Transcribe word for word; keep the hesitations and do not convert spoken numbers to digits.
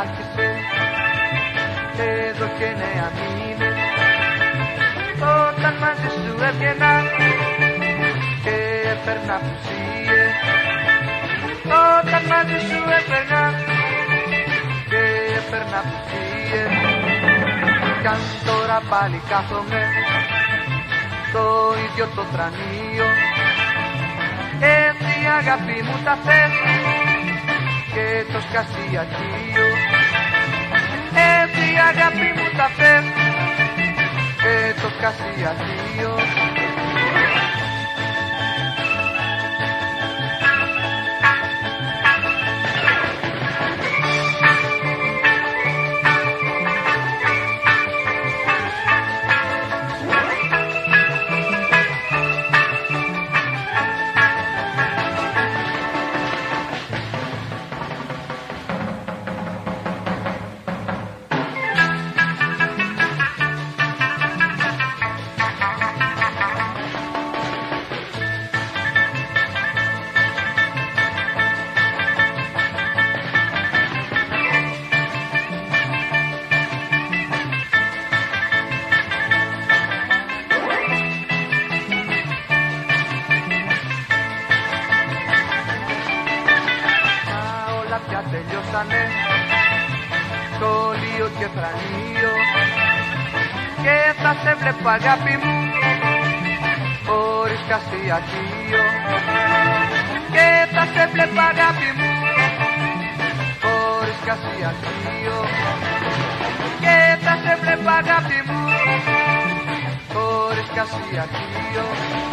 άρχισε, εδώ και νέα μήνες, όταν μαζί σου έβγαινα και έπαιρνα πουσίες, όταν μαζί σου έπαιρνα και έπαιρνα πουσίες. Κι αν τώρα πάλι κάθομαι στο ίδιο το τρανείο, έτσι αγάπη μου τα θες και το σκασιατείο, έτσι αγάπη μου τα θες και το σκασιατείο. Πια τελειώσανε σχολείο και θρανείο και θα σε βλέπω αγάπη μου χωρίς κασιατείο, και θα σε βλέπω αγάπη μου χωρίς κασιατείο, και θα σε βλέπω αγάπη μου χωρίς κασιατείο.